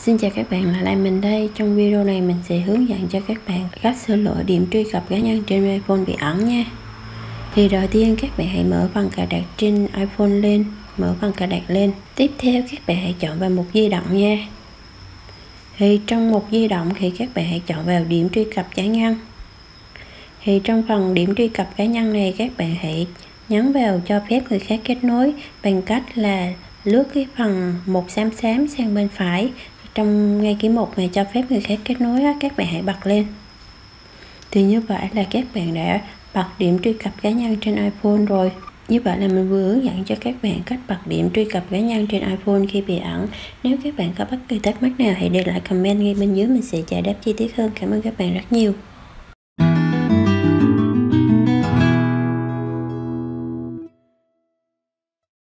Xin chào các bạn, lại là mình đây. Trong video này mình sẽ hướng dẫn cho các bạn cách sửa lỗi điểm truy cập cá nhân trên iPhone bị ẩn nha. Thì đầu tiên các bạn hãy mở phần cài đặt trên iPhone lên, mở phần cài đặt lên. Tiếp theo các bạn hãy chọn vào mục di động nha. Thì trong mục di động thì các bạn hãy chọn vào điểm truy cập cá nhân. Thì trong phần điểm truy cập cá nhân này các bạn hãy nhấn vào cho phép người khác kết nối bằng cách là lướt cái phần một xám xám sang bên phải. Trong ngay cái mục này cho phép người khác kết nối á, các bạn hãy bật lên. Thì như vậy là các bạn đã bật điểm truy cập cá nhân trên iPhone rồi. Như vậy là mình vừa hướng dẫn cho các bạn cách bật điểm truy cập cá nhân trên iPhone khi bị ẩn. Nếu các bạn có bất kỳ thắc mắc nào hãy để lại comment ngay bên dưới, mình sẽ giải đáp chi tiết hơn. Cảm ơn các bạn rất nhiều.